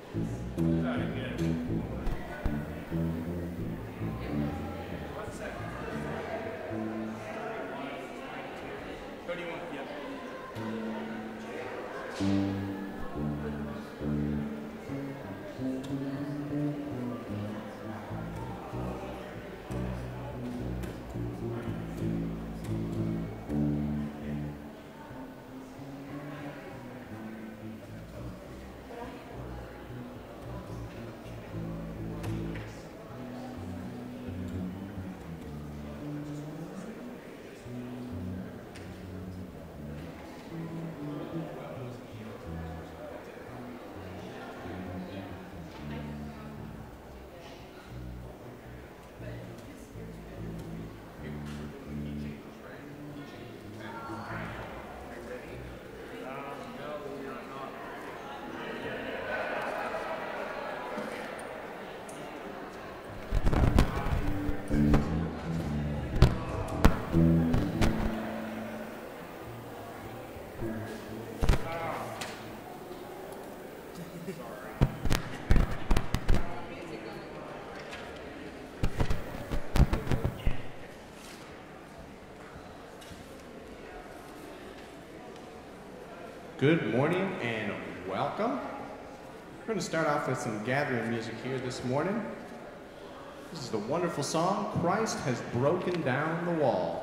Good morning and welcome. We're going to start off with some gathering music here this morning. This is the wonderful song, Christ Has Broken Down the Wall.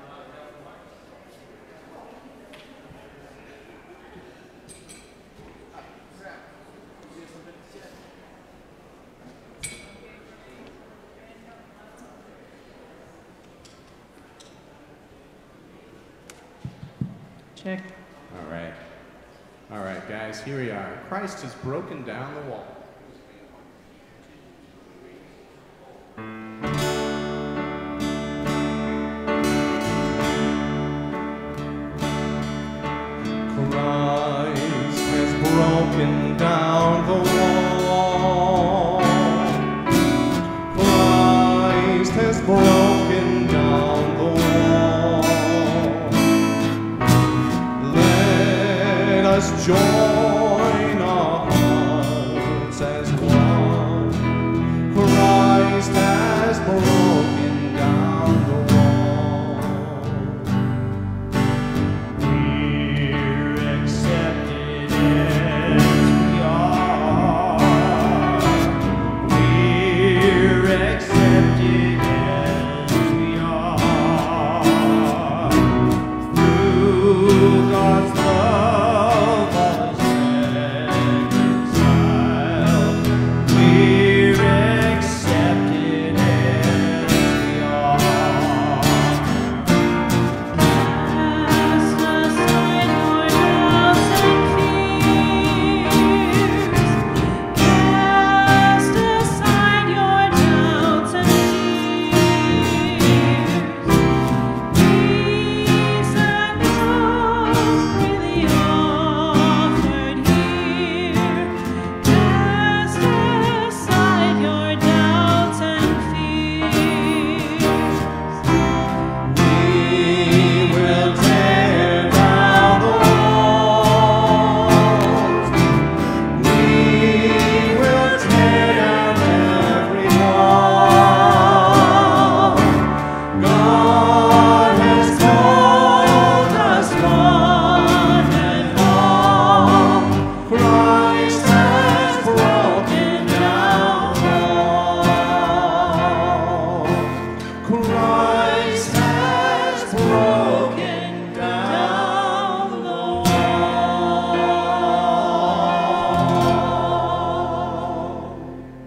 Check. All right. All right, guys, here we are. Christ has broken down the wall. Christ has broken down the wall. Christ has broken down the wall. Let us join our hearts as one. Christ has broken down the wall. We're accepted as we are. We're accepted as we are. Through God's love us reconciled. We're accepted as we are. Cast aside your doubts and fears. Cast aside your doubts and fears. Peace and love freely offered here. Cast aside your doubts and fears. We will tear down the walls. We will tear down every wall. God has told us one and all. Christ has broken down walls. Christ has broken down the wall.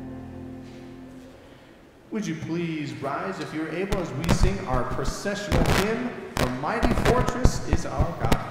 Would you please rise if you're able as we sing our processional hymn, "The Mighty Fortress is Our God."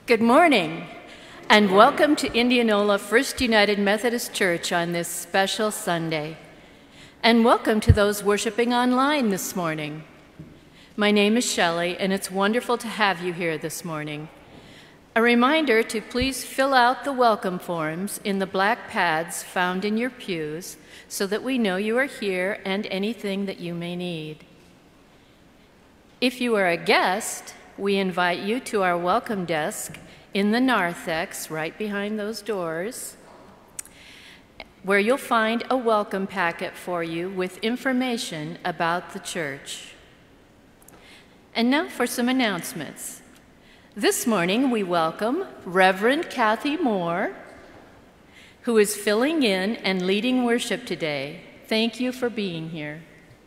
Good morning, and welcome to Indianola First United Methodist Church on this special Sunday. And welcome to those worshiping online this morning. My name is Shelley, and it's wonderful to have you here this morning. A reminder to please fill out the welcome forms in the black pads found in your pews so that we know you are here and anything that you may need. If you are a guest, we invite you to our welcome desk in the narthex right behind those doors, where you'll find a welcome packet for you with information about the church. And now for some announcements. This morning we welcome Reverend Kathy Moore, who is filling in and leading worship today. Thank you for being here.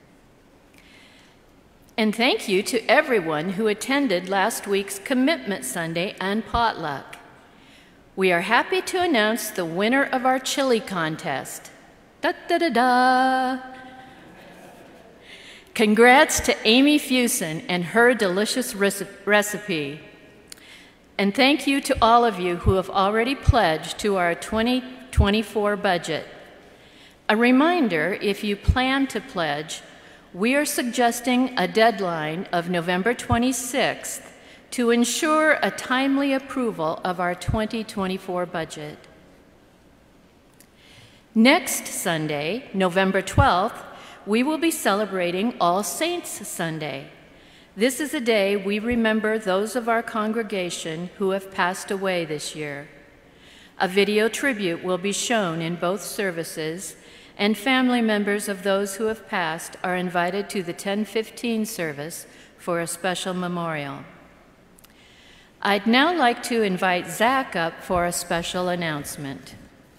And thank you to everyone who attended last week's Commitment Sunday and potluck. We are happy to announce the winner of our chili contest. Da-da-da-da! Congrats to Amy Fusen and her delicious recipe. And thank you to all of you who have already pledged to our 2024 budget. A reminder, if you plan to pledge, we are suggesting a deadline of November 26th to ensure a timely approval of our 2024 budget. Next Sunday, November 12th, we will be celebrating All Saints Sunday. This is a day we remember those of our congregation who have passed away this year. A video tribute will be shown in both services, and family members of those who have passed are invited to the 10:15 service for a special memorial. I'd now like to invite Zach up for a special announcement.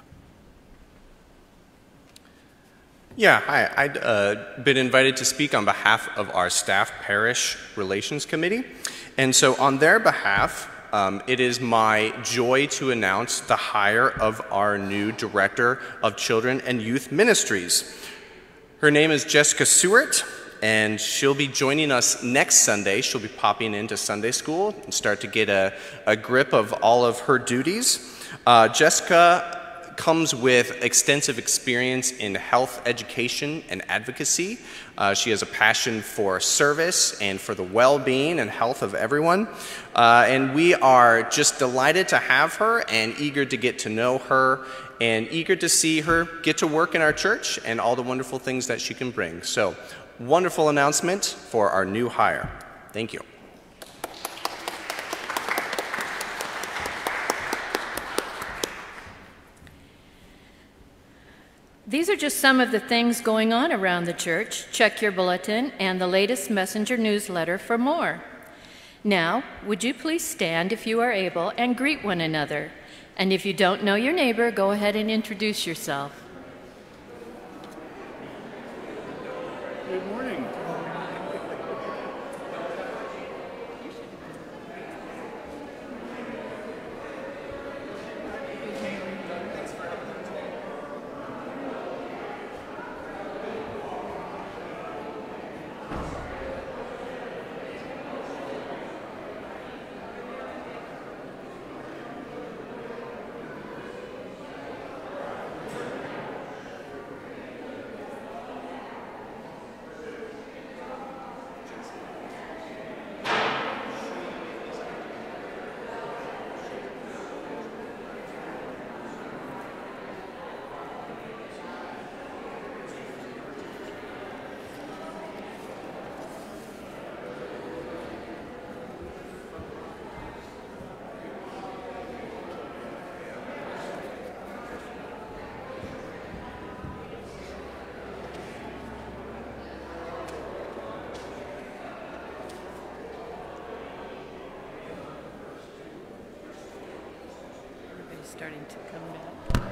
Yeah, hi. I'd been invited to speak on behalf of our staff parish relations committee. And so on their behalf, it is my joy to announce the hire of our new Director of Children and Youth Ministries. Her name is Jessica Seward, and she'll be joining us next Sunday. She'll be popping into Sunday school and start to get a grip of all of her duties. Jessica comes with extensive experience in health education and advocacy. She has a passion for service and for the well-being and health of everyone. And we are just delighted to have her and eager to get to know her and eager to see her get to work in our church and all the wonderful things that she can bring. So, wonderful announcement for our new hire. Thank you. These are just some of the things going on around the church. Check your bulletin and the latest messenger newsletter for more. Now, would you please stand if you are able and greet one another? And if you don't know your neighbor, go ahead and introduce yourself. Good morning. Starting to come back.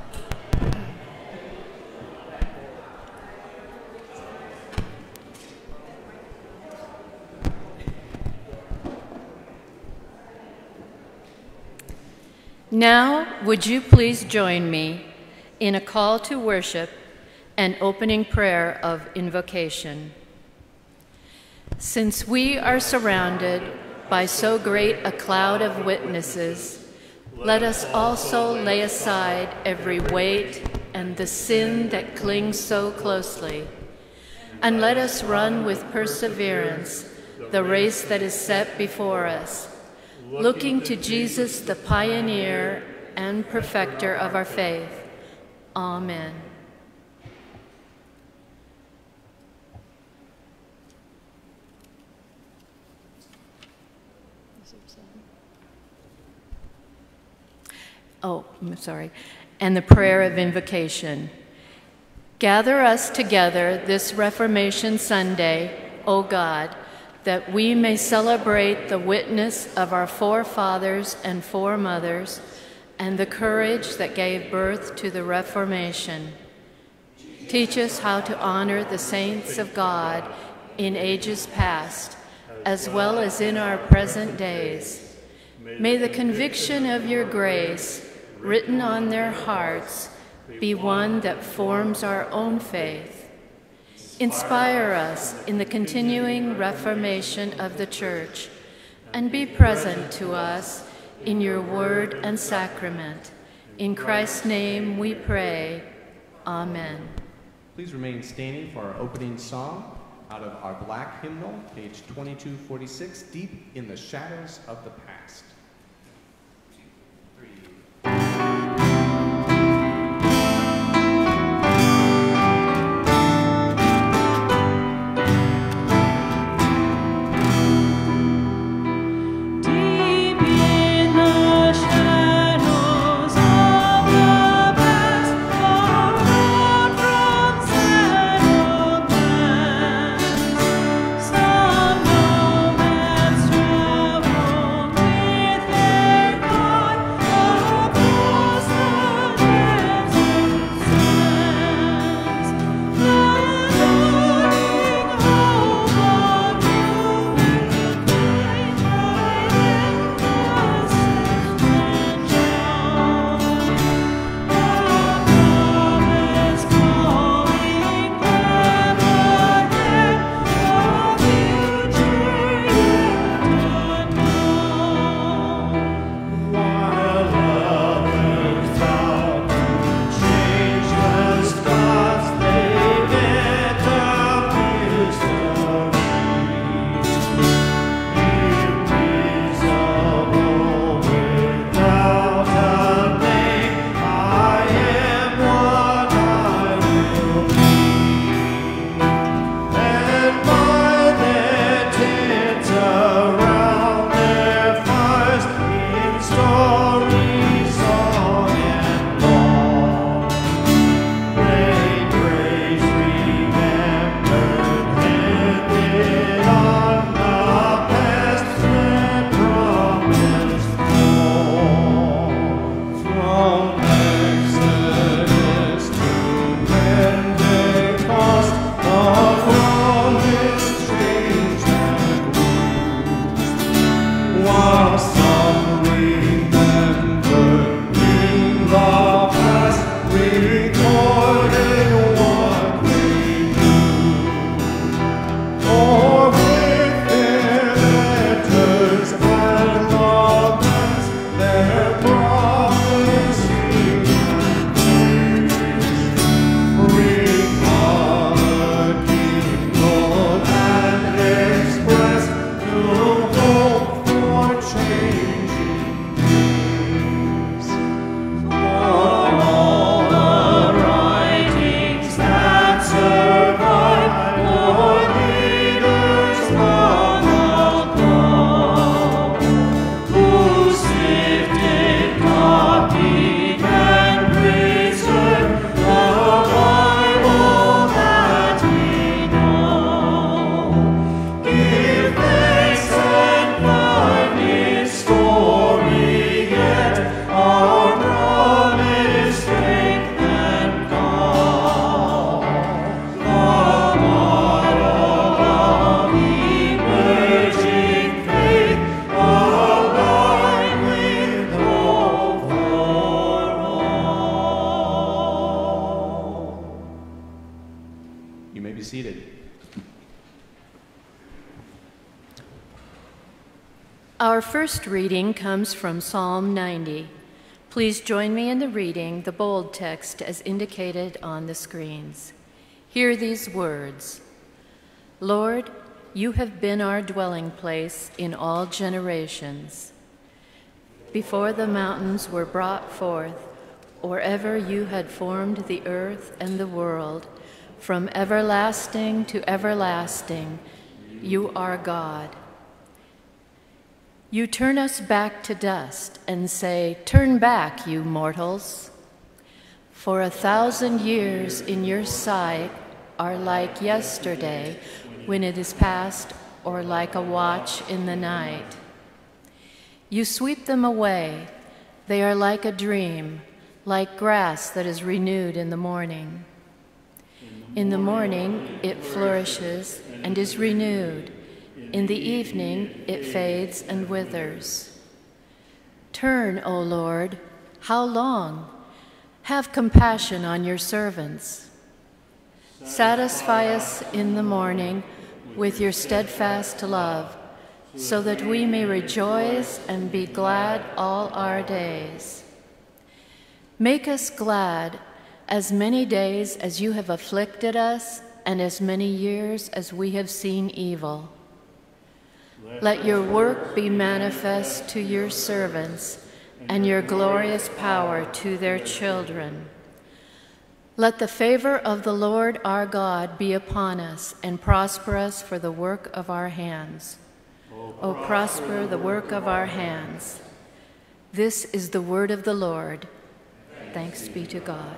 Now, would you please join me in a call to worship and opening prayer of invocation? Since we are surrounded by so great a cloud of witnesses, let us also lay aside every weight and the sin that clings so closely, and let us run with perseverance the race that is set before us, looking to Jesus, the pioneer and perfecter of our faith. Amen. Oh, I'm sorry. And the prayer of invocation. Gather us together this Reformation Sunday, O God, that we may celebrate the witness of our forefathers and foremothers and the courage that gave birth to the Reformation. Teach us how to honor the saints of God in ages past, as well as in our present days. May the conviction of your grace, written on their hearts, be one that forms our own faith. Inspire us in the continuing reformation of the Church, and be present to us in your word and sacrament. In Christ's name we pray. Amen. Please remain standing for our opening song out of our black hymnal, page 2246, Deep in the Shadows of the Past. Our first reading comes from Psalm 90. Please join me in the reading, the bold text as indicated on the screens. Hear these words. Lord, you have been our dwelling place in all generations. Before the mountains were brought forth, or ever you had formed the earth and the world, from everlasting to everlasting, you are God. You turn us back to dust and say, turn back, you mortals. For 1,000 years in your sight are like yesterday when it is past, or like a watch in the night. You sweep them away. They are like a dream, like grass that is renewed in the morning. In the morning it flourishes and is renewed. In the evening it fades and withers. Turn, O Lord, how long? Have compassion on your servants. Satisfy us in the morning with your steadfast love, so that we may rejoice and be glad all our days. Make us glad as many days as you have afflicted us, and as many years as we have seen evil. Let your work be manifest to your servants, and your glorious power to their children. Let the favor of the Lord our God be upon us, and prosper us for the work of our hands. O prosper the work of our hands. This is the word of the Lord. Thanks be to God.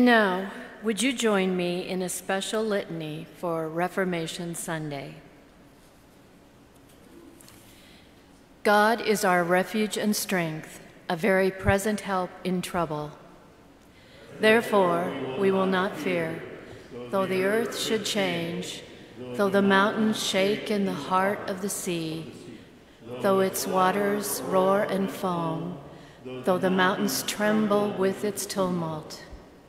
now, would you join me in a special litany for Reformation Sunday? God is our refuge and strength, a very present help in trouble. Therefore, we will not fear, though the earth should change, though the mountains shake in the heart of the sea, though its waters roar and foam, though the mountains tremble with its tumult.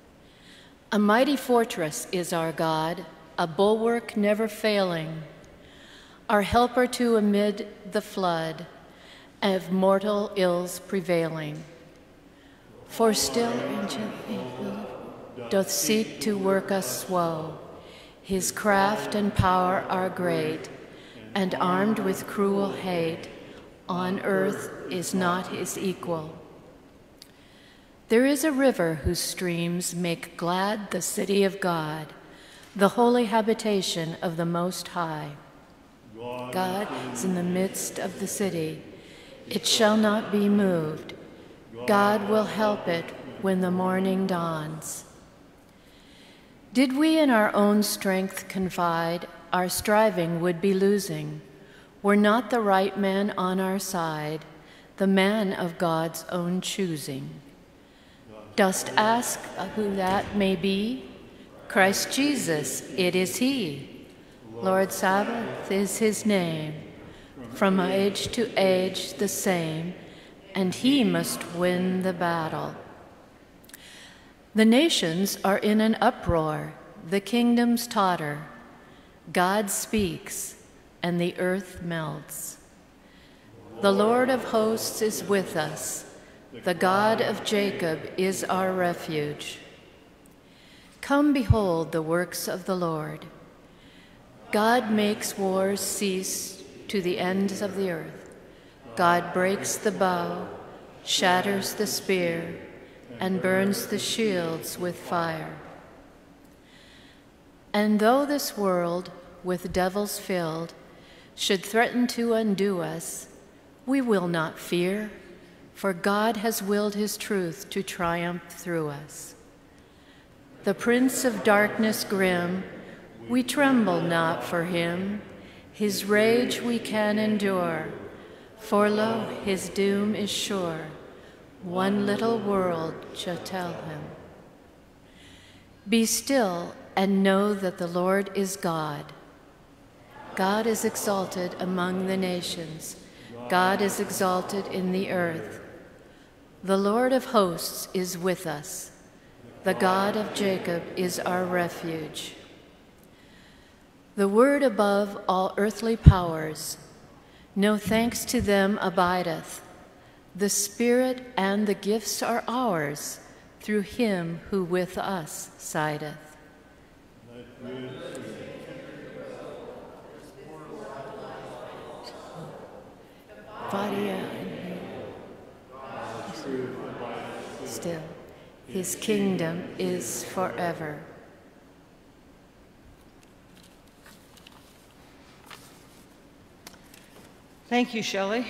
A mighty fortress is our God, a bulwark never failing, our helper to amid the flood of mortal ills prevailing. For still ancient doth seek to work us woe. His craft and power are great, and armed with cruel hate, on earth is not his equal. There is a river whose streams make glad the city of God, the holy habitation of the Most High. God is in the midst of the city. It shall not be moved. God will help it when the morning dawns. Did we in our own strength confide, our striving would be losing, were not the right man on our side, the man of God's own choosing. Dost ask who that may be? Christ Jesus, it is he. Lord Sabbath is his name. From age to age the same, and he must win the battle. The nations are in an uproar, the kingdoms totter. God speaks, and the earth melts. The Lord of hosts is with us. The God of Jacob is our refuge. Come behold the works of the Lord. God makes wars cease to the ends of the earth. God breaks the bow, shatters the spear, and burns the shields with fire. And though this world, with devils filled, should threaten to undo us, we will not fear, for God has willed his truth to triumph through us. The prince of darkness grim, we tremble not for him. His rage we can endure, for lo, his doom is sure. One little world shall tell him. Be still and know that the Lord is God. God is exalted among the nations. God is exalted in the earth. The Lord of hosts is with us. The God of Jacob is our refuge. The word above all earthly powers, no thanks to them abideth. The Spirit and the gifts are ours, through him who with us sideth. Still, his kingdom is forever. Thank you, Shelley.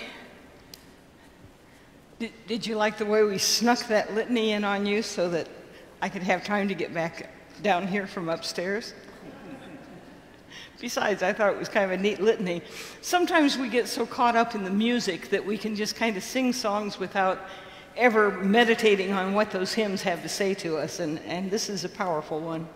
Did you like the way we snuck that litany in on you so that I could have time to get back down here from upstairs? Besides, I thought it was kind of a neat litany. Sometimes we get so caught up in the music that we can just kind of sing songs without ever meditating on what those hymns have to say to us, and this is a powerful one.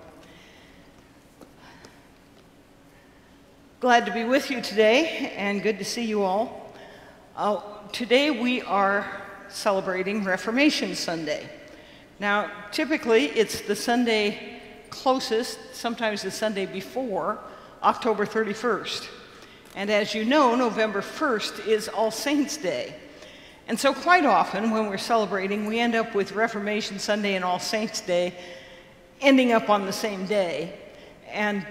Glad to be with you today, and good to see you all. Today we are celebrating Reformation Sunday. Now, typically it's the Sunday closest, sometimes the Sunday before, October 31st. And as you know, November 1st is All Saints' Day. And so quite often when we're celebrating, we end up with Reformation Sunday and All Saints' Day ending up on the same day. And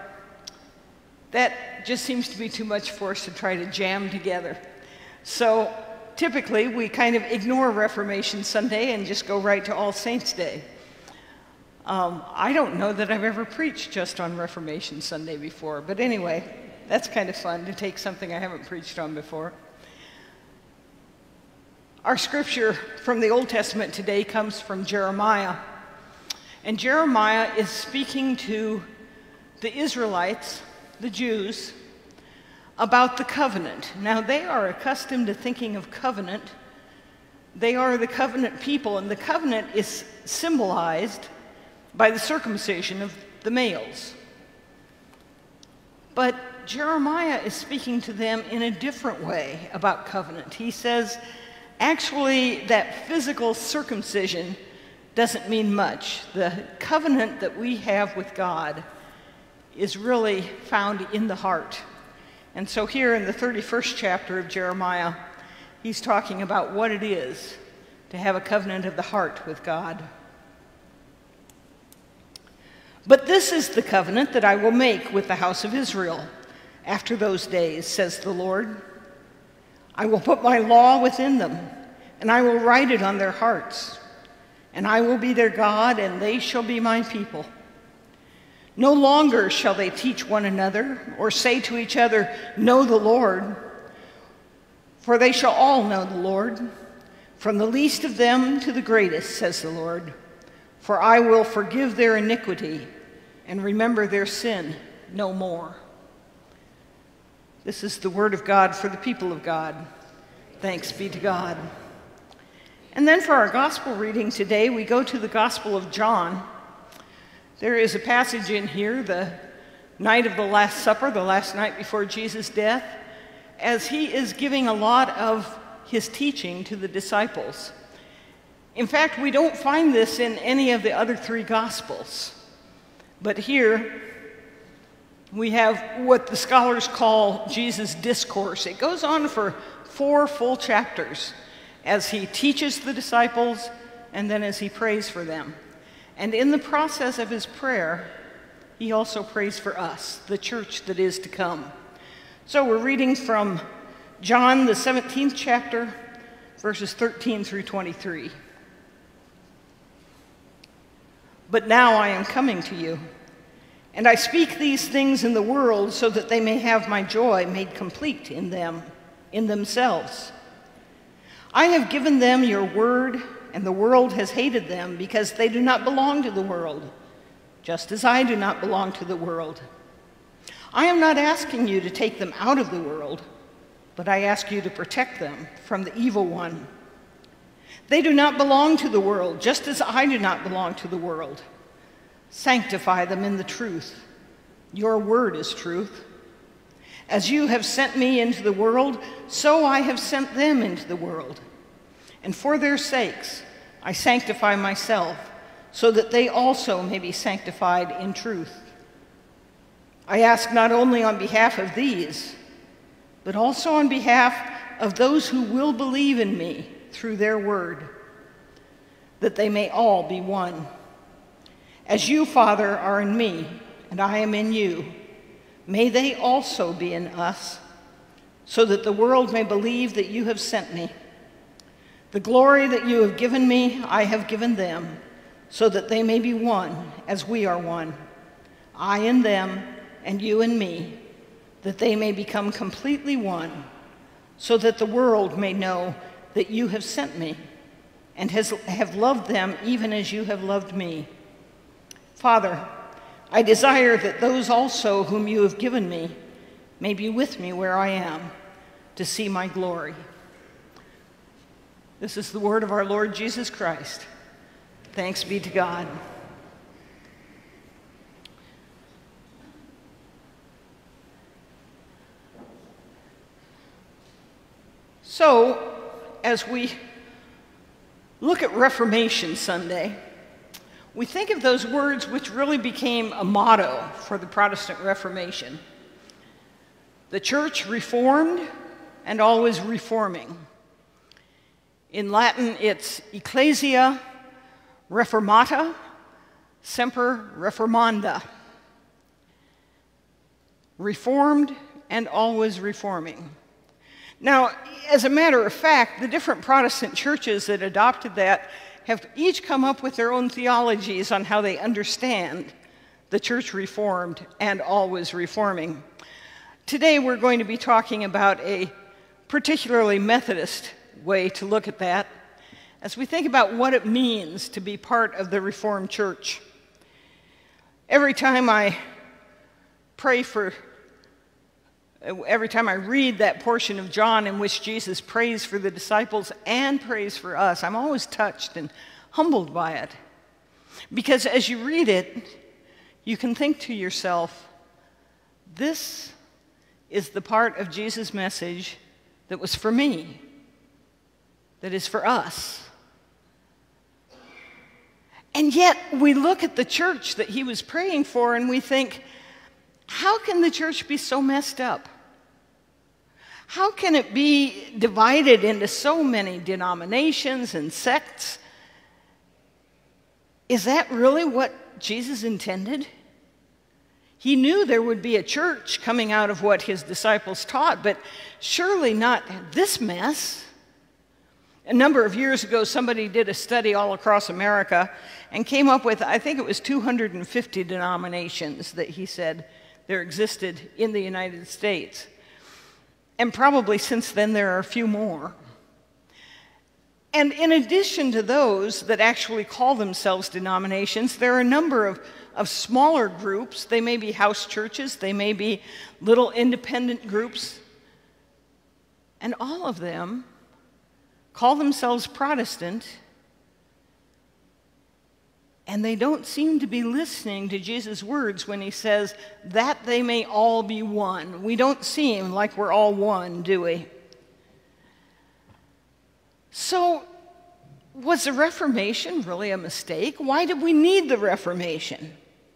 that just seems to be too much for us to try to jam together. So typically we kind of ignore Reformation Sunday and just go right to All Saints' Day. I don't know that I've ever preached just on Reformation Sunday before, but anyway, that's kind of fun to take something I haven't preached on before. Our scripture from the Old Testament today comes from Jeremiah. And Jeremiah is speaking to the Israelites, the Jews, about the covenant. Now, they are accustomed to thinking of covenant. They are the covenant people, and the covenant is symbolized by the circumcision of the males. But Jeremiah is speaking to them in a different way about covenant. He says, actually, that physical circumcision doesn't mean much. The covenant that we have with God is really found in the heart. And so here in the 31st chapter of Jeremiah, he's talking about what it is to have a covenant of the heart with God. But this is the covenant that I will make with the house of Israel after those days, says the Lord. I will put my law within them, and I will write it on their hearts. And I will be their God, and they shall be my people. No longer shall they teach one another, or say to each other, know the Lord. For they shall all know the Lord, from the least of them to the greatest, says the Lord. For I will forgive their iniquity, and remember their sin no more. This is the word of God for the people of God. Thanks be to God. And then for our gospel reading today, we go to the Gospel of John. There is a passage in here, the night of the Last Supper, the last night before Jesus' death, as he is giving a lot of his teaching to the disciples. In fact, we don't find this in any of the other three Gospels. But here, we have what the scholars call Jesus' discourse. It goes on for 4 full chapters as he teaches the disciples and then as he prays for them. And in the process of his prayer, he also prays for us, the church that is to come. So we're reading from John, the 17th chapter, verses 13 through 23. But now I am coming to you, and I speak these things in the world so that they may have my joy made complete in them, in themselves. I have given them your word, and the world has hated them because they do not belong to the world, just as I do not belong to the world. I am not asking you to take them out of the world, but I ask you to protect them from the evil one. They do not belong to the world, just as I do not belong to the world. Sanctify them in the truth. Your word is truth. As you have sent me into the world, so I have sent them into the world. And for their sakes, I sanctify myself, so that they also may be sanctified in truth. I ask not only on behalf of these, but also on behalf of those who will believe in me through their word, that they may all be one. As you, Father, are in me, and I am in you, may they also be in us, so that the world may believe that you have sent me. The glory that you have given me, I have given them, so that they may be one, as we are one. I in them, and you in me, that they may become completely one, so that the world may know that you have sent me, and have loved them even as you have loved me. Father, I desire that those also whom you have given me may be with me where I am, to see my glory. This is the word of our Lord Jesus Christ. Thanks be to God. So, as we look at Reformation Sunday, we think of those words which really became a motto for the Protestant Reformation. The church reformed and always reforming. In Latin, it's Ecclesia Reformata Semper Reformanda. Reformed and always reforming. Now, as a matter of fact, the different Protestant churches that adopted that have each come up with their own theologies on how they understand the church reformed and always reforming. Today we're going to be talking about a particularly Methodist way to look at that as we think about what it means to be part of the Reformed Church. every time I read that portion of John in which Jesus prays for the disciples and prays for us, I'm always touched and humbled by it. Because as you read it, you can think to yourself, this is the part of Jesus' message that was for me, that is for us. And yet we look at the church that he was praying for and we think, how can the church be so messed up? How can it be divided into so many denominations and sects? Is that really what Jesus intended? He knew there would be a church coming out of what his disciples taught, but surely not this mess. A number of years ago, somebody did a study all across America and came up with, I think it was 250 denominations that he said there existed in the United States. And probably since then there are a few more. And in addition to those that actually call themselves denominations, there are a number of smaller groups. They may be house churches, they may be little independent groups. And all of them call themselves Protestant, and they don't seem to be listening to Jesus' words when he says, that they may all be one. We don't seem like we're all one, do we? So, was the Reformation really a mistake? Why did we need the Reformation?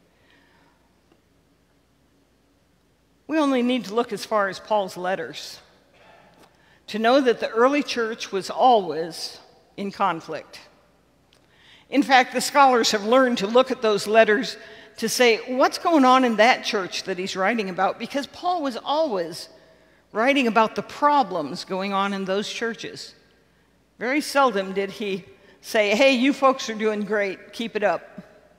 We only need to look as far as Paul's letters to know that the early church was always in conflict. In fact, the scholars have learned to look at those letters to say, what's going on in that church that he's writing about? Because Paul was always writing about the problems going on in those churches. Very seldom did he say, hey, you folks are doing great, keep it up.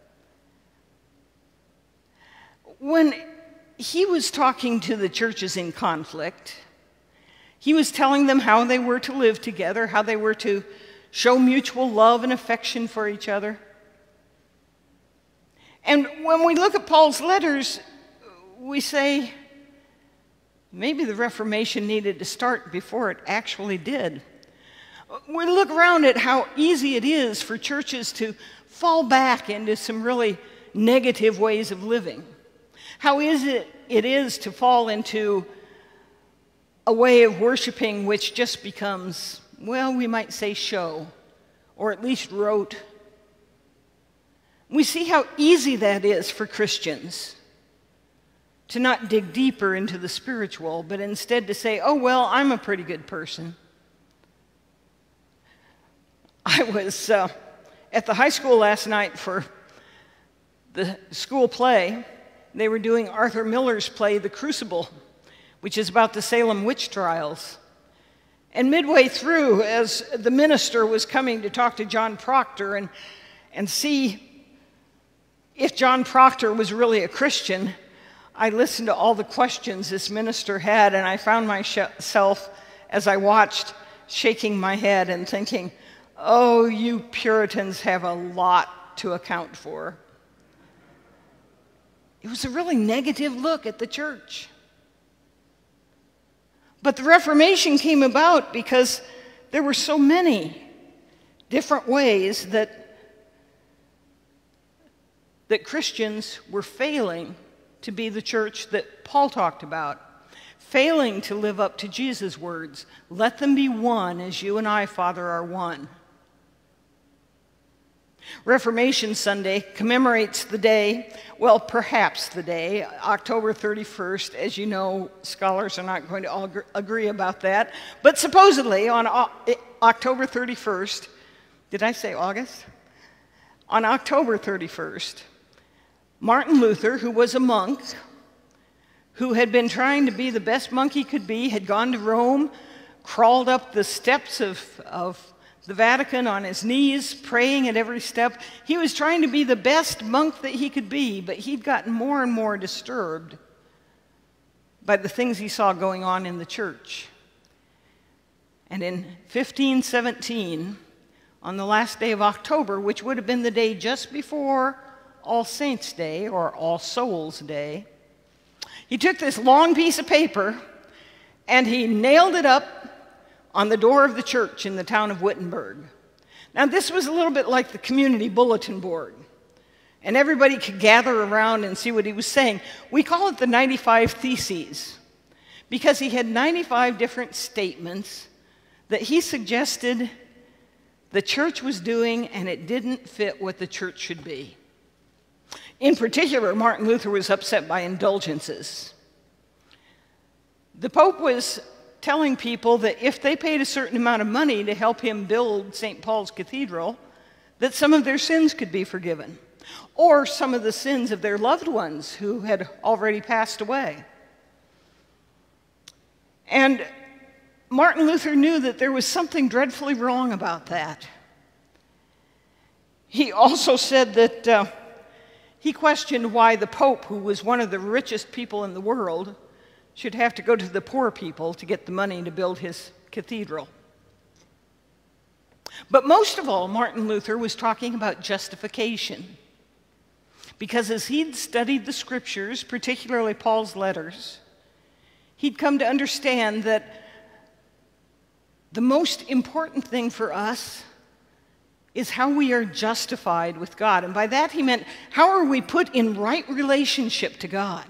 When he was talking to the churches in conflict, he was telling them how they were to live together, how they were to show mutual love and affection for each other. And when we look at Paul's letters, we say, maybe the Reformation needed to start before it actually did. We look around at how easy it is for churches to fall back into some really negative ways of living. How easy it is to fall into a way of worshiping which just becomes, well, we might say show, or at least rote. We see how easy that is for Christians to not dig deeper into the spiritual, but instead to say, oh, well, I'm a pretty good person. I was at the high school last night for the school play. They were doing Arthur Miller's play, The Crucible, which is about the Salem witch trials. And midway through, as the minister was coming to talk to John Proctor and see if John Proctor was really a Christian, I listened to all the questions this minister had, and I found myself, as I watched, shaking my head and thinking, oh, you Puritans have a lot to account for. It was a really negative look at the church. But the Reformation came about because there were so many different ways that Christians were failing to be the church that Paul talked about, failing to live up to Jesus' words, let them be one as you and I, Father, are one. Reformation Sunday commemorates the day, well, perhaps the day, October 31st. As you know, scholars are not going to all agree about that. But supposedly on October 31st, did I say August? On October 31st, Martin Luther, who was a monk, who had been trying to be the best monk he could be, had gone to Rome, crawled up the steps of the Vatican on his knees, praying at every step. He was trying to be the best monk that he could be, but he'd gotten more and more disturbed by the things he saw going on in the church. And in 1517, on the last day of October, which would have been the day just before All Saints' Day or All Souls' Day, he took this long piece of paper and he nailed it up on the door of the church in the town of Wittenberg. Now, this was a little bit like the community bulletin board, and everybody could gather around and see what he was saying. We call it the 95 Theses, because he had 95 different statements that he suggested the church was doing, and it didn't fit what the church should be. In particular, Martin Luther was upset by indulgences. The Pope was telling people that if they paid a certain amount of money to help him build St. Paul's Cathedral, that some of their sins could be forgiven, or some of the sins of their loved ones who had already passed away. And Martin Luther knew that there was something dreadfully wrong about that. He also said that he questioned why the Pope, who was one of the richest people in the world, should have to go to the poor people to get the money to build his cathedral. But most of all, Martin Luther was talking about justification. Because as he'd studied the scriptures, particularly Paul's letters, he'd come to understand that the most important thing for us is how we are justified with God. And by that he meant, how are we put in right relationship to God?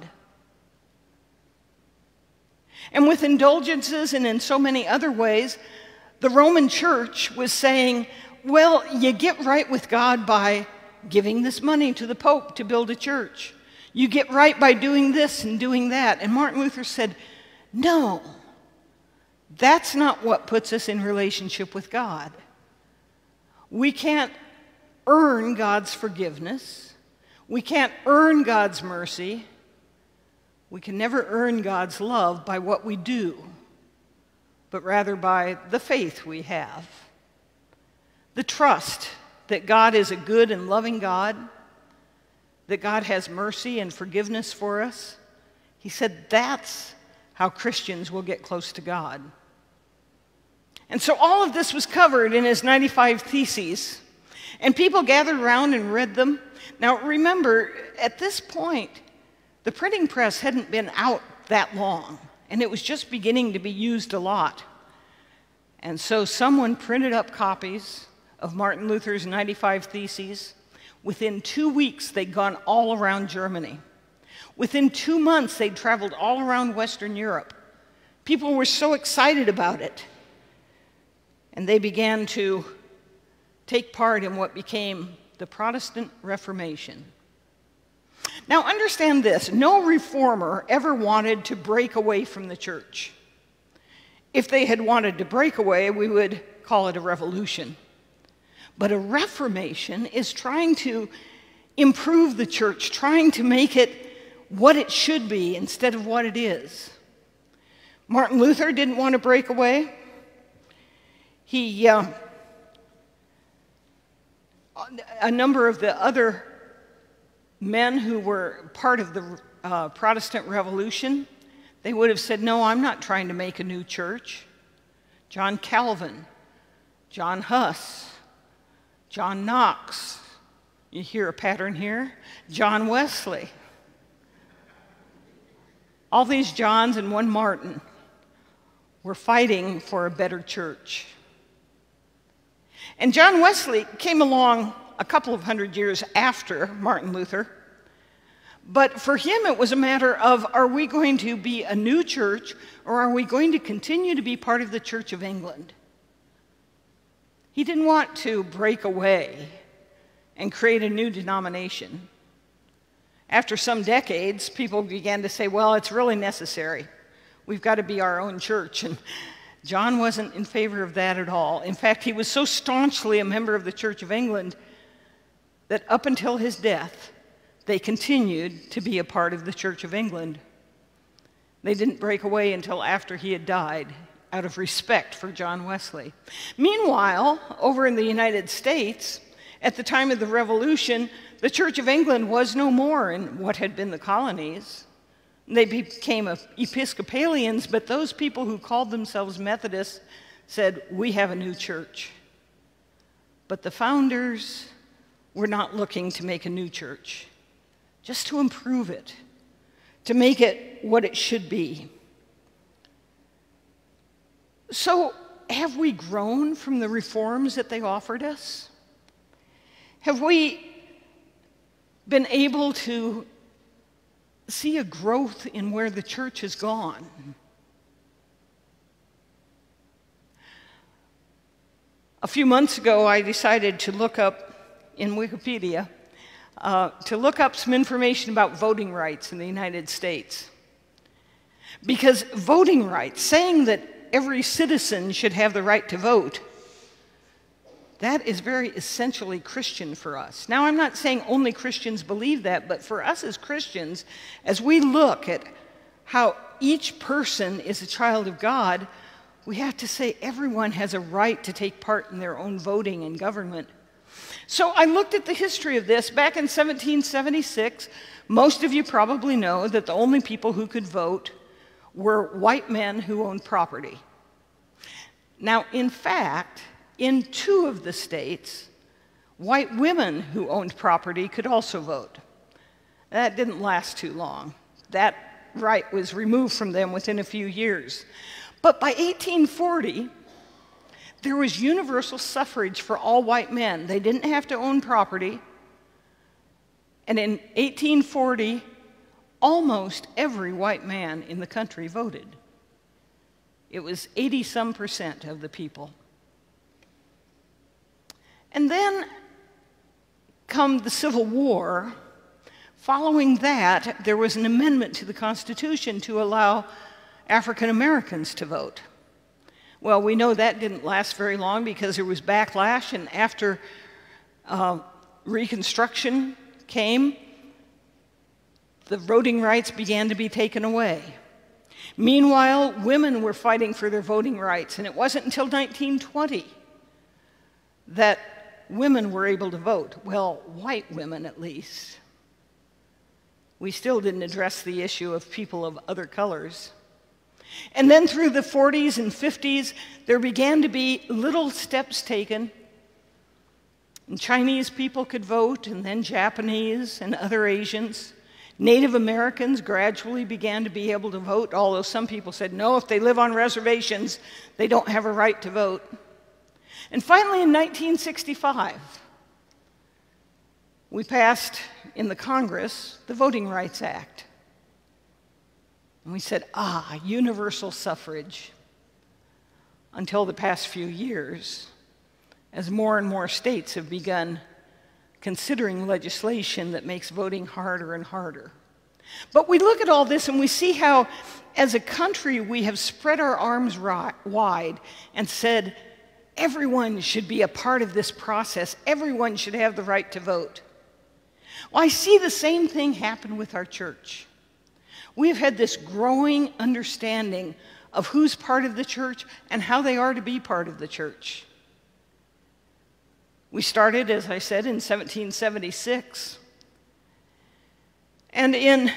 And with indulgences and in so many other ways, the Roman Church was saying, well, you get right with God by giving this money to the Pope to build a church. You get right by doing this and doing that. And Martin Luther said, no, that's not what puts us in relationship with God. We can't earn God's forgiveness. We can't earn God's mercy. We can never earn God's love by what we do, but rather by the faith we have. The trust that God is a good and loving God, that God has mercy and forgiveness for us. He said that's how Christians will get close to God. And so all of this was covered in his 95 Theses, and people gathered around and read them. Now remember, at this point, the printing press hadn't been out that long, and it was just beginning to be used a lot. And so someone printed up copies of Martin Luther's 95 Theses. Within 2 weeks, they'd gone all around Germany. Within 2 months, they'd traveled all around Western Europe. People were so excited about it, and they began to take part in what became the Protestant Reformation. Now understand this, no reformer ever wanted to break away from the church. If they had wanted to break away, we would call it a revolution. But a reformation is trying to improve the church, trying to make it what it should be instead of what it is. Martin Luther didn't want to break away. A number of the other men who were part of the Protestant Revolution, they would have said, no, I'm not trying to make a new church. John Calvin, John Huss, John Knox, you hear a pattern here, John Wesley. All these Johns and one Martin were fighting for a better church. And John Wesley came along a couple of hundred years after Martin Luther. But for him, it was a matter of, are we going to be a new church, or are we going to continue to be part of the Church of England? He didn't want to break away and create a new denomination. After some decades, people began to say, well, it's really necessary. We've got to be our own church. And John wasn't in favor of that at all. In fact, he was so staunchly a member of the Church of England that up until his death, they continued to be a part of the Church of England. They didn't break away until after he had died, out of respect for John Wesley. Meanwhile, over in the United States, at the time of the Revolution, the Church of England was no more in what had been the colonies. They became Episcopalians, but those people who called themselves Methodists said, we have a new church. But the founders we're not looking to make a new church, just to improve it, to make it what it should be. So, have we grown from the reforms that they offered us? Have we been able to see a growth in where the church has gone? A few months ago, I decided to look up in Wikipedia, to look up some information about voting rights in the United States. Because voting rights, saying that every citizen should have the right to vote, that is very essentially Christian for us. Now, I'm not saying only Christians believe that, but for us as Christians, as we look at how each person is a child of God, we have to say everyone has a right to take part in their own voting in government. So I looked at the history of this. Back in 1776, most of you probably know that the only people who could vote were white men who owned property. Now, in fact, in 2 of the states, white women who owned property could also vote. That didn't last too long. That right was removed from them within a few years. But by 1840, there was universal suffrage for all white men. They didn't have to own property. And in 1840, almost every white man in the country voted. It was 80-some% of the people. And then come the Civil War. Following that, there was an amendment to the Constitution to allow African Americans to vote. Well, we know that didn't last very long because there was backlash, and after Reconstruction came, the voting rights began to be taken away. Meanwhile, women were fighting for their voting rights, and it wasn't until 1920 that women were able to vote. Well, white women at least. We still didn't address the issue of people of other colors. And then through the 40s and 50s, there began to be little steps taken. And Chinese people could vote, and then Japanese and other Asians. Native Americans gradually began to be able to vote, although some people said, no, if they live on reservations, they don't have a right to vote. And finally, in 1965, we passed in the Congress the Voting Rights Act. And we said, universal suffrage, until the past few years, as more and more states have begun considering legislation that makes voting harder and harder. But we look at all this and we see how, as a country, we have spread our arms wide and said, everyone should be a part of this process. Everyone should have the right to vote. Well, I see the same thing happen with our church. We've had this growing understanding of who's part of the church and how they are to be part of the church. We started, as I said, in 1776. And in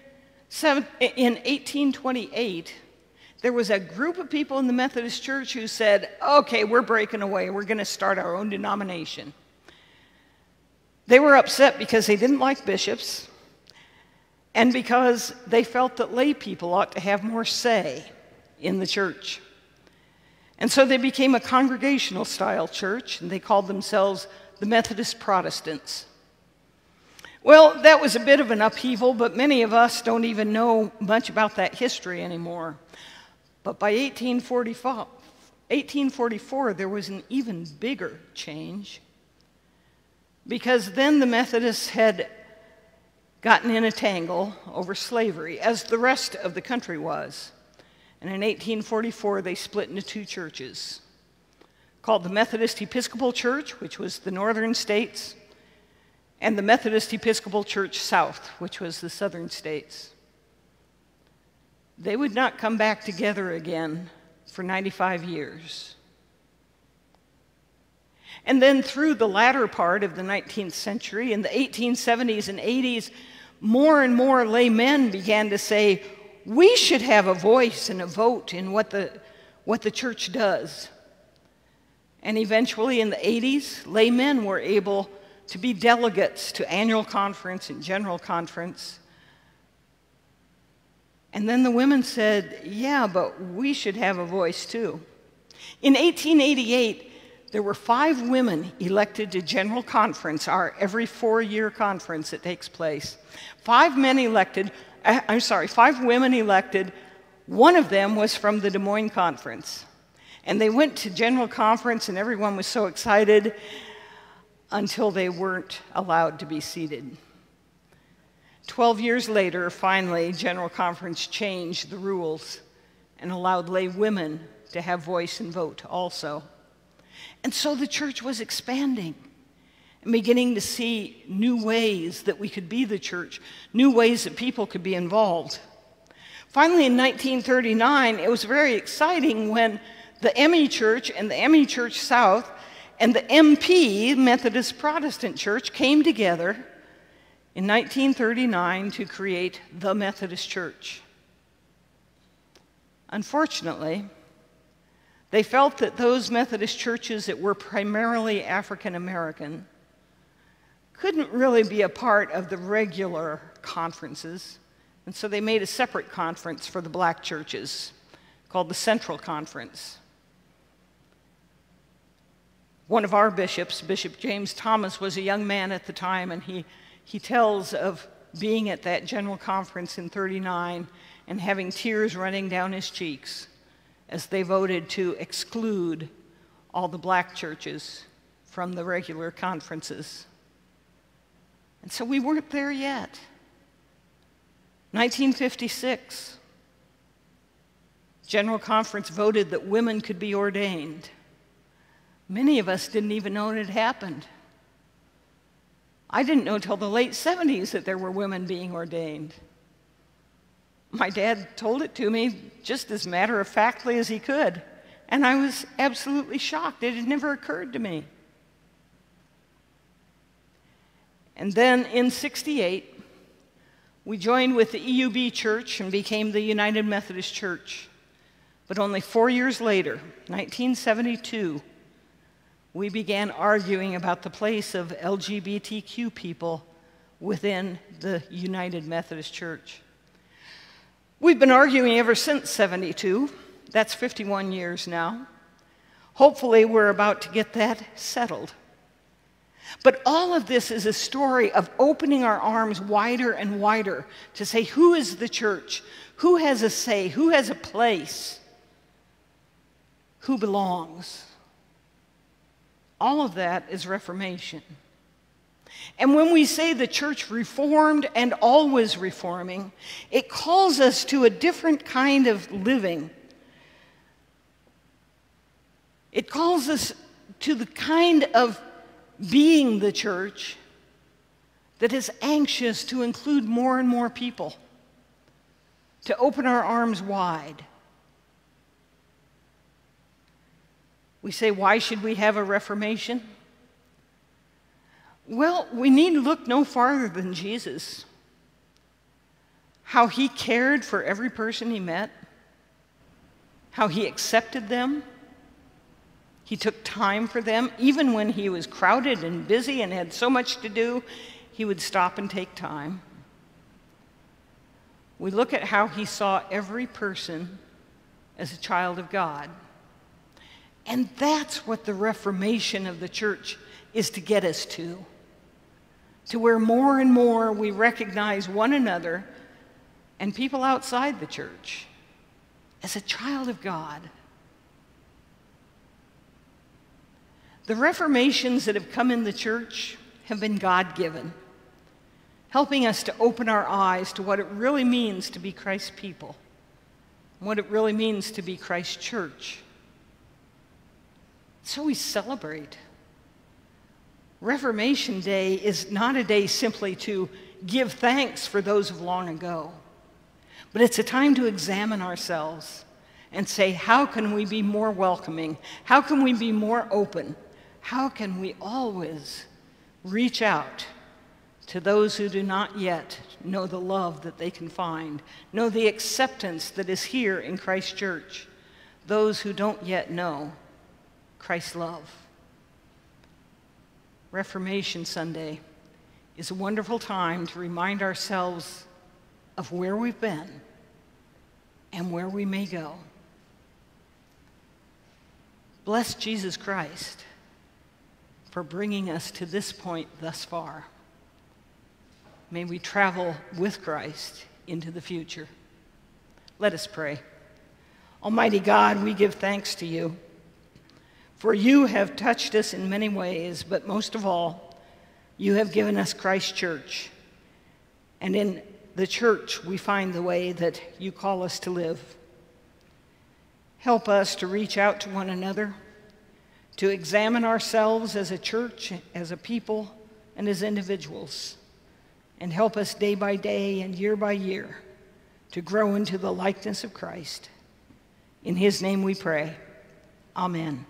1828, there was a group of people in the Methodist Church who said, okay, we're breaking away. We're going to start our own denomination. They were upset because they didn't like bishops and because they felt that lay people ought to have more say in the church. And so they became a congregational style church, and they called themselves the Methodist Protestants. Well, that was a bit of an upheaval, but many of us don't even know much about that history anymore. But by 1844, there was an even bigger change, because then the Methodists had gotten in a tangle over slavery, as the rest of the country was. And in 1844, they split into 2 churches, called the Methodist Episcopal Church, which was the northern states, and the Methodist Episcopal Church South, which was the southern states. They would not come back together again for 95 years. And then through the latter part of the 19th century, in the 1870s and 80s, more and more laymen began to say, we should have a voice and a vote in what the church does. And eventually in the 80s, laymen were able to be delegates to annual conference and general conference. And then the women said, yeah, but we should have a voice too. In 1888, there were 5 women elected to general conference, our every 4-year conference that takes place. 5 women elected. One of them was from the Des Moines Conference. And they went to general conference, and everyone was so excited until they weren't allowed to be seated. 12 years later, finally, General Conference changed the rules and allowed lay women to have voice and vote also. And so the church was expanding and beginning to see new ways that we could be the church, new ways that people could be involved. Finally, in 1939, it was very exciting when the ME Church and the ME Church South and the MP, Methodist Protestant Church, came together in 1939 to create the Methodist Church. Unfortunately, they felt that those Methodist churches that were primarily African American couldn't really be a part of the regular conferences, and so they made a separate conference for the black churches called the Central Conference. One of our bishops, Bishop James Thomas, was a young man at the time, and he tells of being at that general conference in '39 and having tears running down his cheeks as they voted to exclude all the black churches from the regular conferences. And so we weren't there yet. 1956, General Conference voted that women could be ordained. Many of us didn't even know it had happened. I didn't know till the late 70s that there were women being ordained. My dad told it to me just as matter-of-factly as he could, and I was absolutely shocked. It had never occurred to me. And then in '68, we joined with the EUB Church and became the United Methodist Church. But only 4 years later, 1972, we began arguing about the place of LGBTQ people within the United Methodist Church. We've been arguing ever since '72. That's 51 years now. Hopefully, we're about to get that settled. But all of this is a story of opening our arms wider and wider to say, who is the church? Who has a say? Who has a place? Who belongs? All of that is Reformation. And when we say the church reformed and always reforming, it calls us to a different kind of living. It calls us to the kind of being the church that is anxious to include more and more people, to open our arms wide. We say, why should we have a Reformation? Well, we need to look no farther than Jesus. How he cared for every person he met, how he accepted them. He took time for them. Even when he was crowded and busy and had so much to do, he would stop and take time. We look at how he saw every person as a child of God. And that's what the Reformation of the church is to get us to where more and more we recognize one another and people outside the church as a child of God. The Reformations that have come in the church have been God-given, helping us to open our eyes to what it really means to be Christ's people, what it really means to be Christ's church. So we celebrate. Reformation Day is not a day simply to give thanks for those of long ago, but it's a time to examine ourselves and say, how can we be more welcoming? How can we be more open? How can we always reach out to those who do not yet know the love that they can find, know the acceptance that is here in Christ's church, those who don't yet know Christ's love? Reformation Sunday is a wonderful time to remind ourselves of where we've been and where we may go. Bless Jesus Christ for bringing us to this point thus far. May we travel with Christ into the future. Let us pray. Almighty God, we give thanks to you, for you have touched us in many ways, but most of all, you have given us Christ Church. And in the church, we find the way that you call us to live. Help us to reach out to one another, to examine ourselves as a church, as a people, and as individuals, and help us day by day and year by year to grow into the likeness of Christ. In his name we pray. Amen.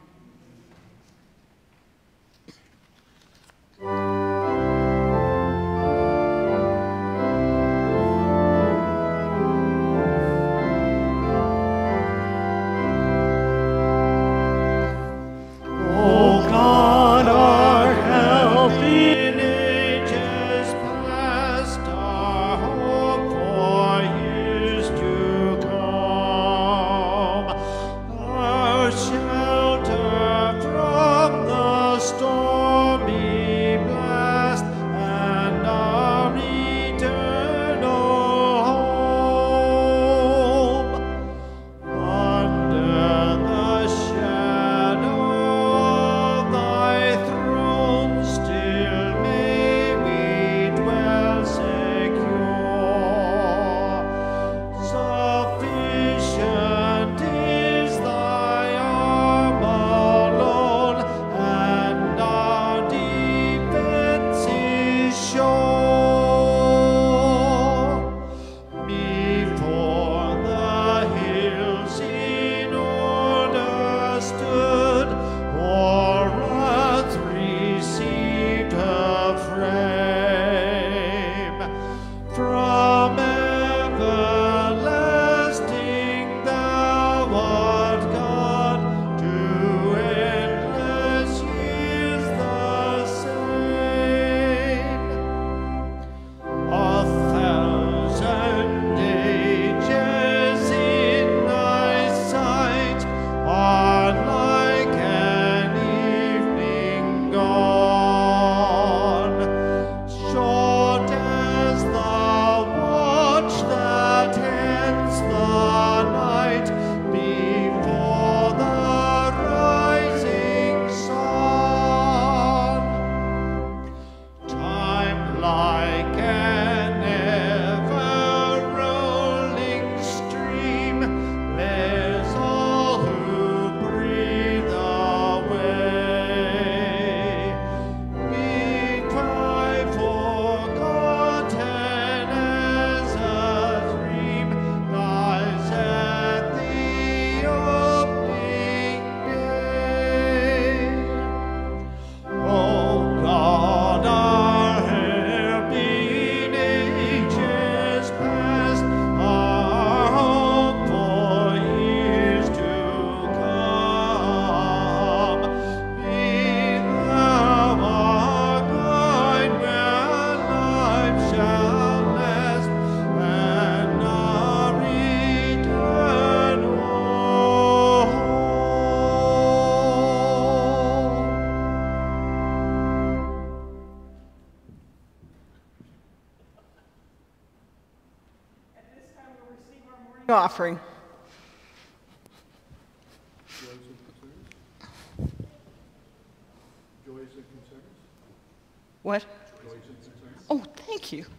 Offering. What? Oh, thank you.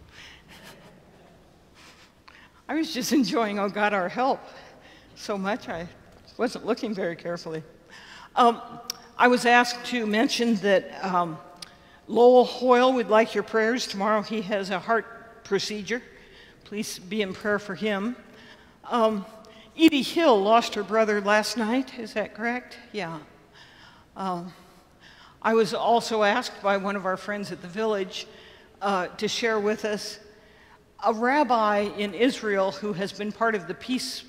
I was just enjoying "Oh God, Our Help" so much I wasn't looking very carefully. I was asked to mention that Lowell Hoyle would like your prayers. Tomorrow he has a heart procedure. Please be in prayer for him. Edie Hill lost her brother last night, is that correct? Yeah. I was also asked by one of our friends at the village to share with us a rabbi in Israel who has been part of the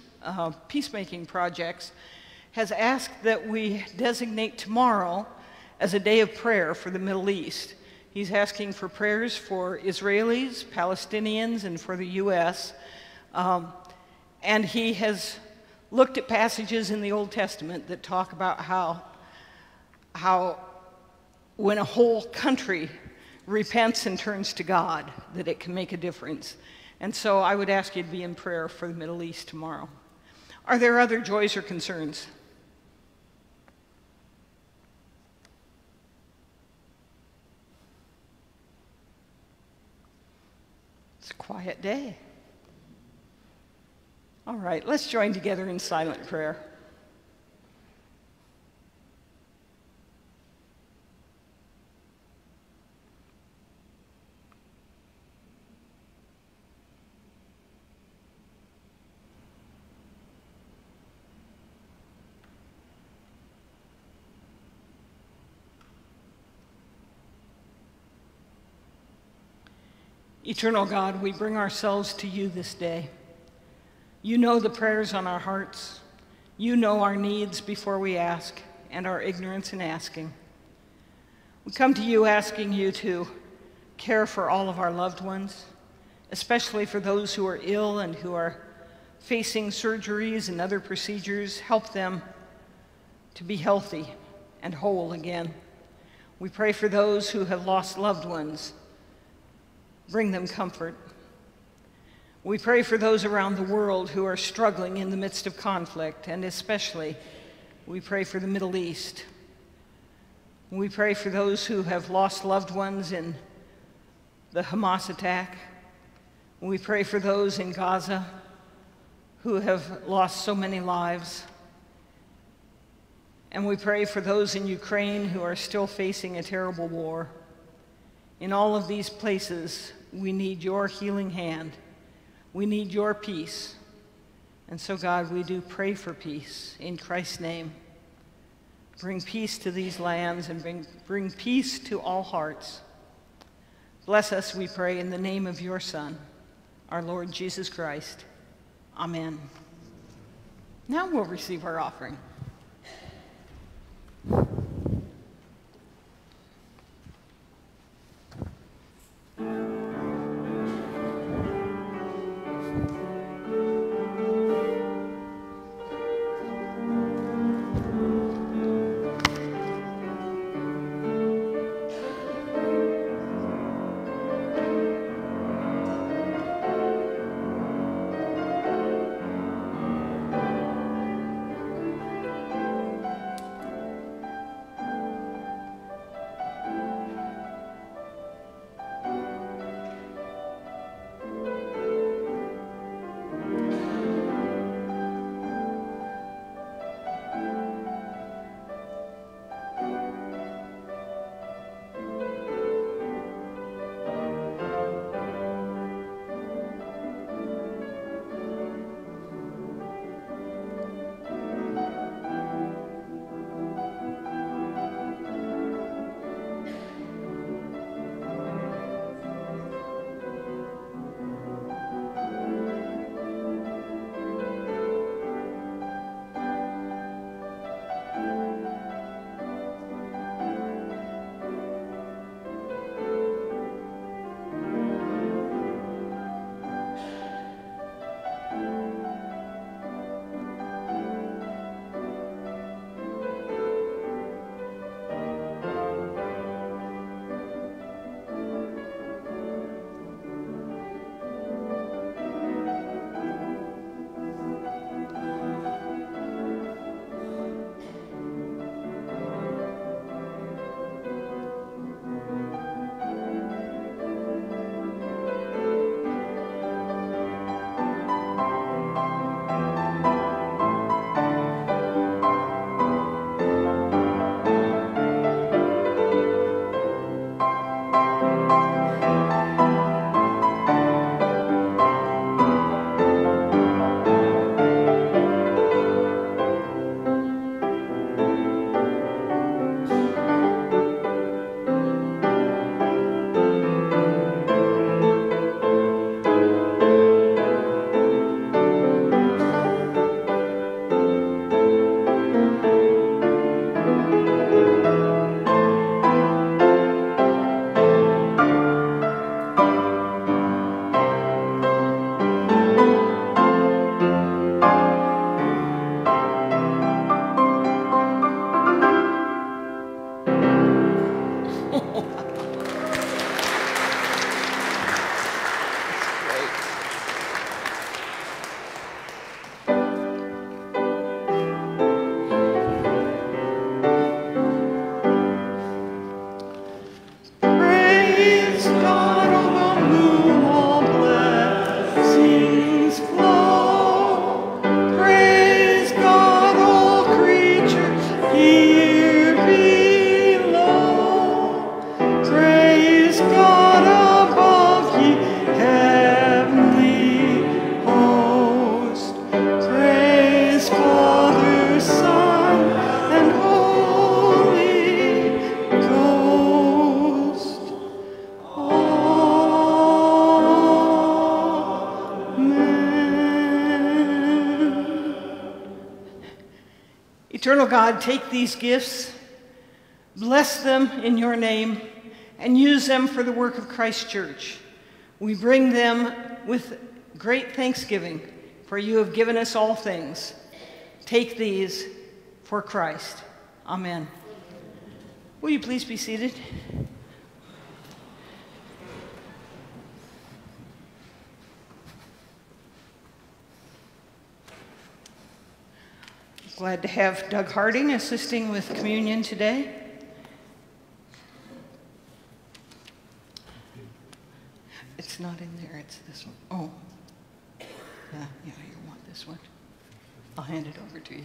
peacemaking projects has asked that we designate tomorrow as a day of prayer for the Middle East. He's asking for prayers for Israelis, Palestinians, and for the U.S. And he has looked at passages in the Old Testament that talk about how when a whole country repents and turns to God, that it can make a difference. And so I would ask you to be in prayer for the Middle East tomorrow. Are there other joys or concerns? It's a quiet day. All right, let's join together in silent prayer. Eternal God, we bring ourselves to you this day. You know the prayers on our hearts. You know our needs before we ask and our ignorance in asking. We come to you asking you to care for all of our loved ones, especially for those who are ill and who are facing surgeries and other procedures. Help them to be healthy and whole again. We pray for those who have lost loved ones. Bring them comfort. We pray for those around the world who are struggling in the midst of conflict, and especially we pray for the Middle East. We pray for those who have lost loved ones in the Hamas attack. We pray for those in Gaza who have lost so many lives. And we pray for those in Ukraine who are still facing a terrible war. In all of these places, we need your healing hand. We need your peace. And so, God, we do pray for peace in Christ's name. Bring peace to these lands and bring peace to all hearts. Bless us, we pray, in the name of your Son, our Lord Jesus Christ. Amen. Now we'll receive our offering. Eternal God, take these gifts, bless them in your name, and use them for the work of Christ Church. We bring them with great thanksgiving, for you have given us all things. Take these for Christ. Amen. Will you please be seated? Glad to have Doug Harding assisting with communion today. It's not in there, it's this one. Oh, yeah, you want this one. I'll hand it over to you.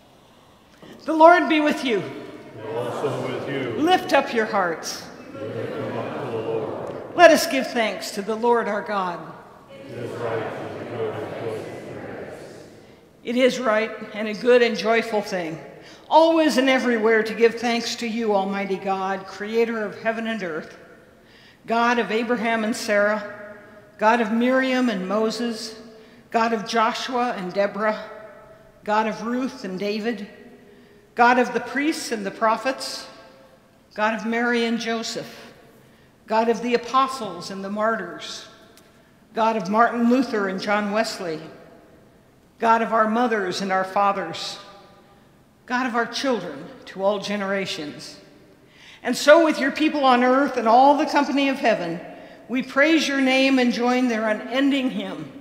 The Lord be with you. And also with you. Lift up your hearts. Lift them up to the Lord. Let us give thanks to the Lord our God. It is right and good and joyful. It is right and a good and joyful thing, always and everywhere to give thanks to you, Almighty God, creator of heaven and earth, God of Abraham and Sarah, God of Miriam and Moses, God of Joshua and Deborah, God of Ruth and David, God of the priests and the prophets, God of Mary and Joseph, God of the apostles and the martyrs, God of Martin Luther and John Wesley, God of our mothers and our fathers, God of our children to all generations. And so with your people on earth and all the company of heaven, we praise your name and join their unending hymn.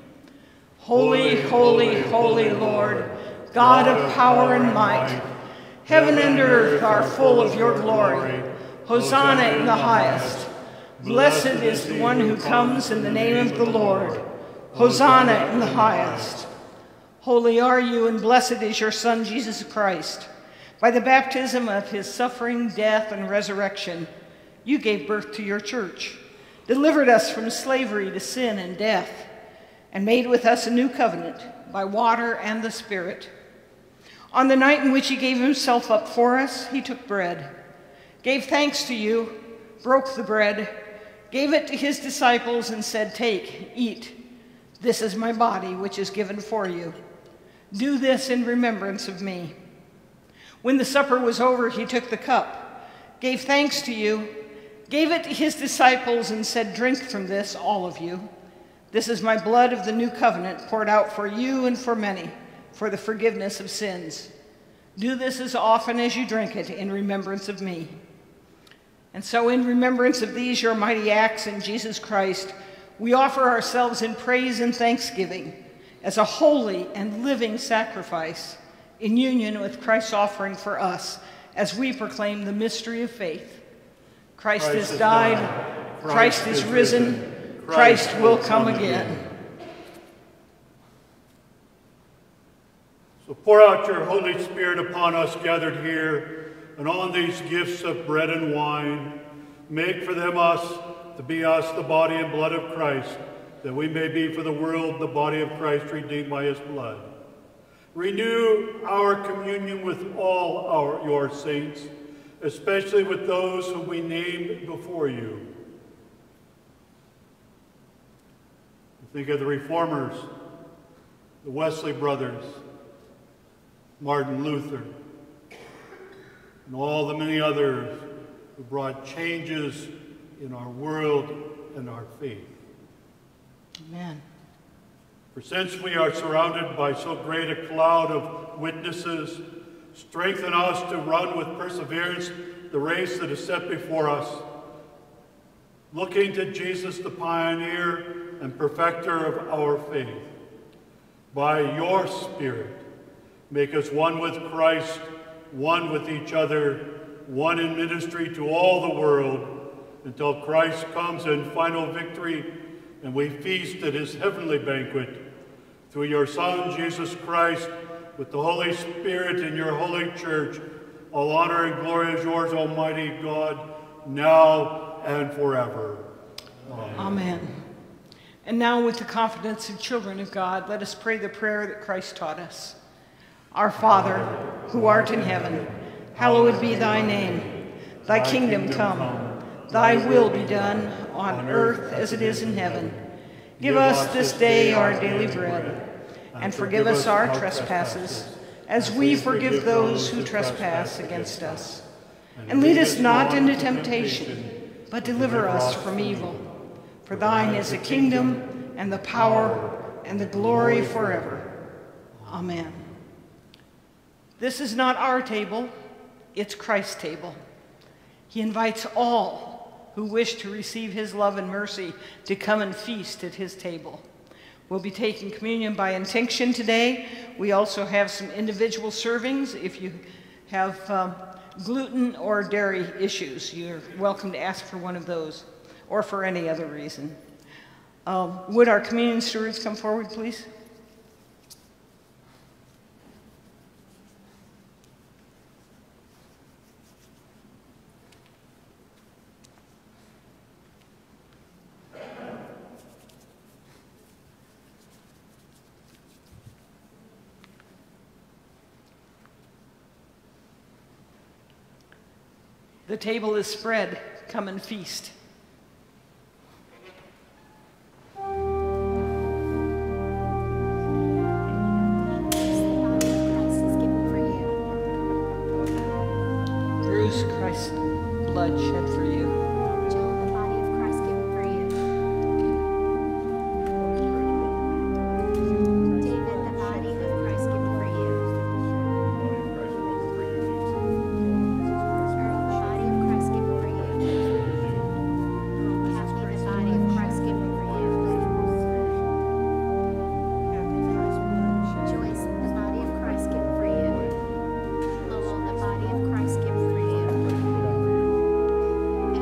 Holy, holy, holy Lord, God of power and might, heaven and earth are full of your glory. Hosanna in the highest. Blessed is the one who comes in the name of the Lord. Hosanna in the highest. Holy are you, and blessed is your Son, Jesus Christ. By the baptism of his suffering, death, and resurrection, you gave birth to your church, delivered us from slavery to sin and death, and made with us a new covenant by water and the Spirit. On the night in which he gave himself up for us, he took bread, gave thanks to you, broke the bread, gave it to his disciples, and said, "Take, eat. This is my body, which is given for you. Do this in remembrance of me." When the supper was over, he took the cup, gave thanks to you, gave it to his disciples, and said, "Drink from this, all of you. This is my blood of the new covenant, poured out for you and for many, for the forgiveness of sins. Do this as often as you drink it in remembrance of me." And so in remembrance of these your mighty acts in Jesus Christ, we offer ourselves in praise and thanksgiving as a holy and living sacrifice in union with Christ's offering for us as we proclaim the mystery of faith. Christ has died, Christ is risen, Christ will come again. So pour out your Holy Spirit upon us gathered here, and on these gifts of bread and wine. Make for them us to be us the body and blood of Christ, that we may be for the world the body of Christ redeemed by his blood. Renew our communion with all your saints, especially with those whom we name before you. Think of the Reformers, the Wesley brothers, Martin Luther, and all the many others who brought changes in our world and our faith. Amen. For since we are surrounded by so great a cloud of witnesses, strengthen us to run with perseverance the race that is set before us, looking to Jesus, the pioneer and perfecter of our faith. By your Spirit, make us one with Christ, one with each other, one in ministry to all the world, until Christ comes in final victory and we feast at his heavenly banquet. Through your Son, Jesus Christ, with the Holy Spirit in your holy church, all honor and glory is yours, Almighty God, now and forever. Amen. Amen. And now, with the confidence of children of God, let us pray the prayer that Christ taught us. Our Father, who art in heaven, hallowed be thy name. Thy kingdom come, thy will be done on earth as it is in heaven. Give us this day our daily bread, and forgive us our trespasses, as we forgive those who trespass against us. And lead us not into temptation, but deliver us from evil. For thine is the kingdom, and the power, and the glory forever. Amen. This is not our table, it's Christ's table. He invites all who wish to receive his love and mercy to come and feast at his table. We'll be taking communion by intinction today. We also have some individual servings. If you have gluten or dairy issues, you're welcome to ask for one of those, or for any other reason. Would our communion stewards come forward, please? The table is spread. Come and feast. Bruce, Christ's blood shed for you. Joe, the body of Christ given for you. David, the body of Christ given for you. Earl, the body of Christ given for you. Kathy, the body of Christ given for you. Joyce, the body of Christ given for you. Lowell, the body of Christ given for you.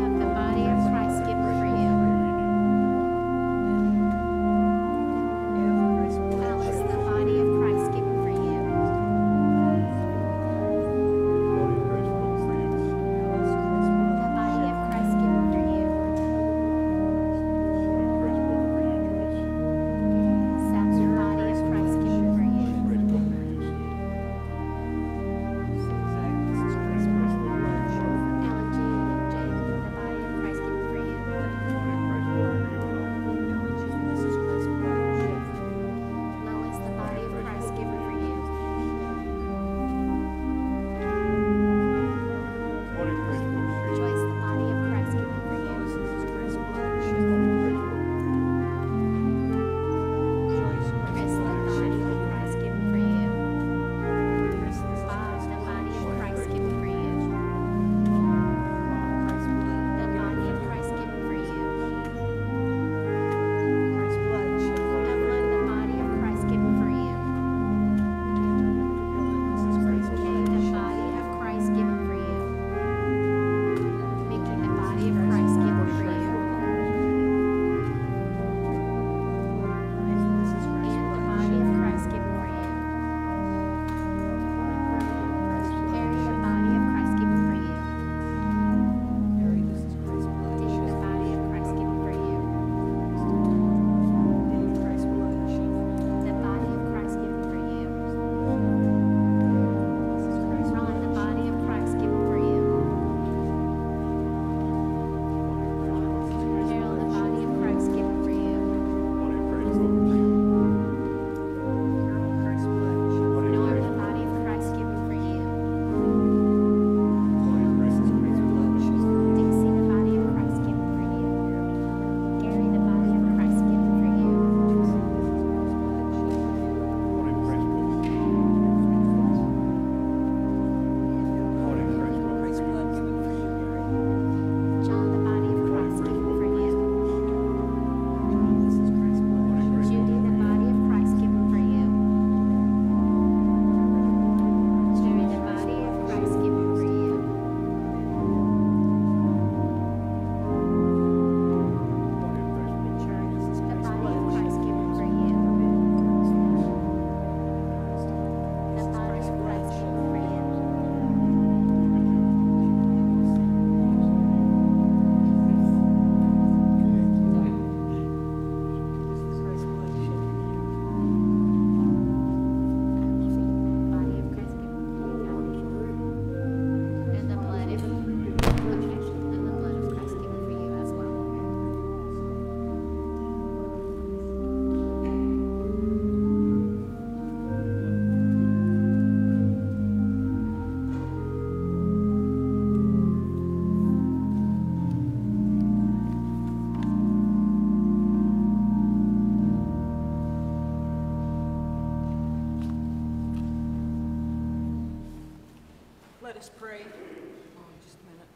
Let us pray. Just a minute.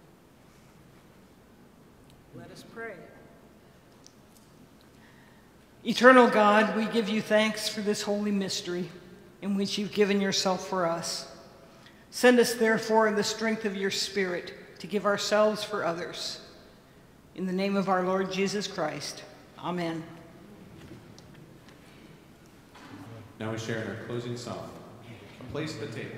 Let us pray. Eternal God, we give you thanks for this holy mystery in which you've given yourself for us. Send us, therefore, in the strength of your Spirit to give ourselves for others. In the name of our Lord Jesus Christ, amen. Now we share in our closing song, Place the Table.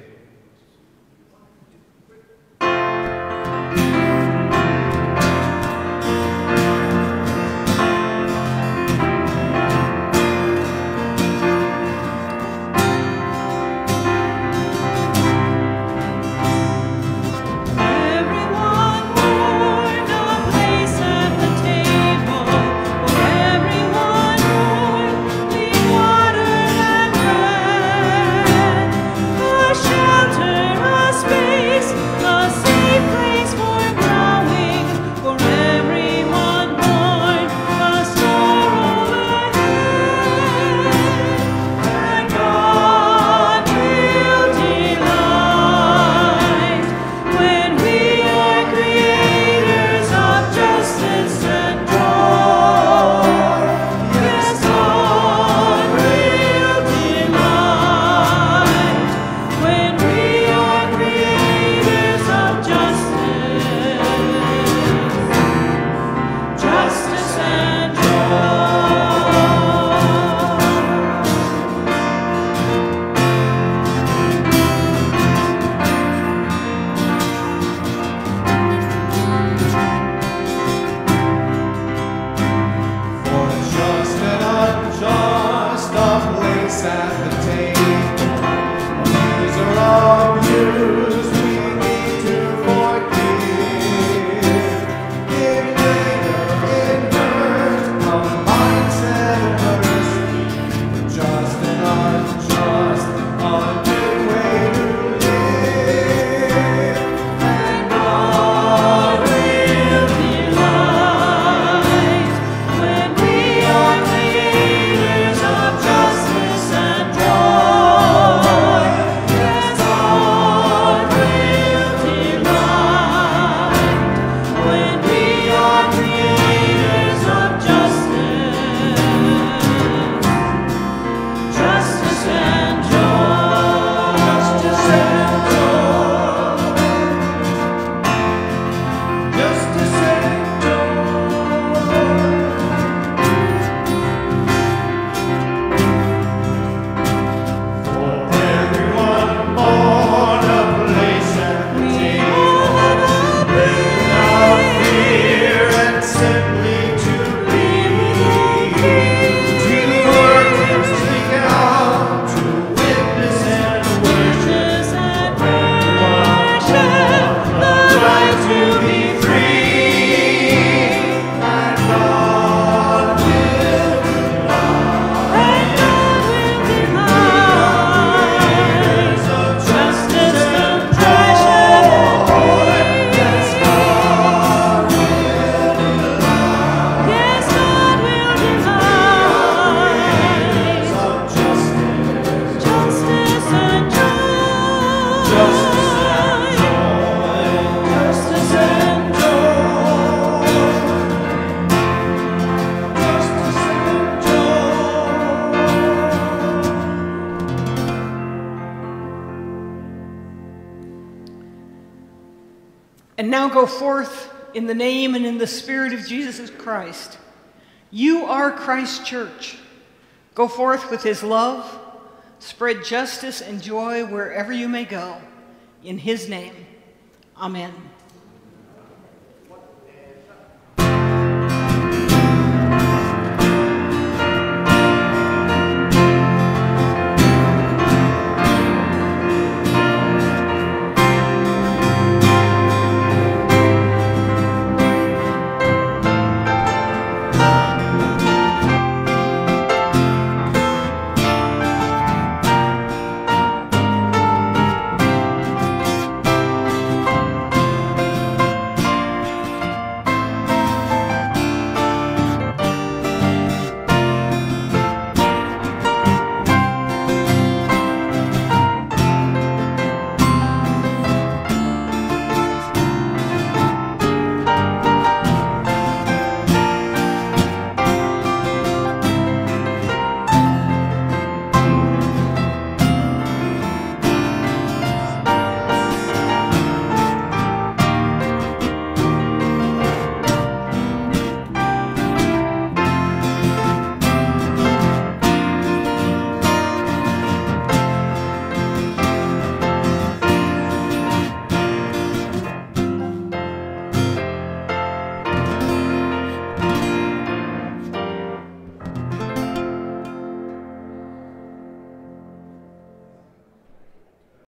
And now go forth in the name and in the Spirit of Jesus Christ. You are Christ's church. Go forth with his love. Spread justice and joy wherever you may go. In his name, amen.